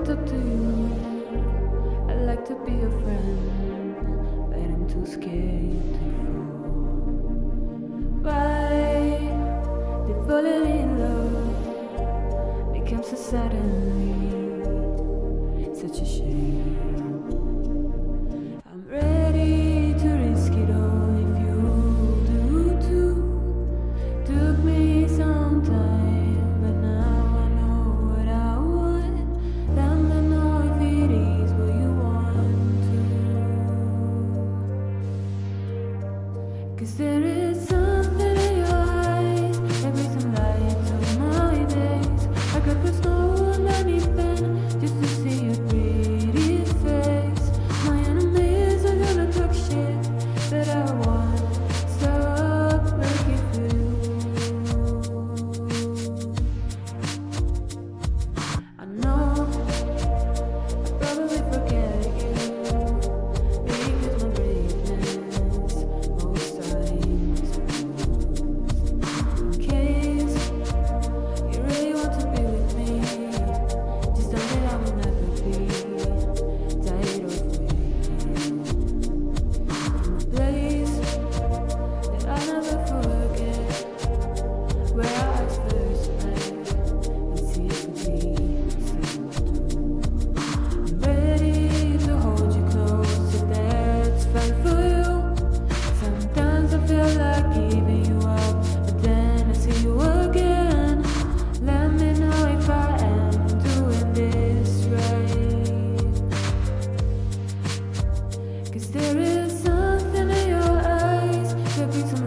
it's up to you. I'd like to be your friend, but I'm too scared to fall. Why did falling in love become so suddenly? Such a shame. I'm ready to risk it all if you do too. Took me some time, but now I know what I want. Don't know if it is what you want to. 'Cause there is something in your eyes that brings some light to my days. I could put snow on anything just to see your pretty face. My enemies are gonna talk shit, but I won't stop looking for you. I know I'll probably forget you because my braveness most times in case you really want to be with me, just know that I will never be tired of waiting. In a place that I'll never forget, where our eyes first met and secretly seemed to. I'm ready to hold you close if that's fine for you. Sometimes I feel like giving you up, but then I see you again. Let me know if I am doing this right. 'Cause there is something in your eyes that brings some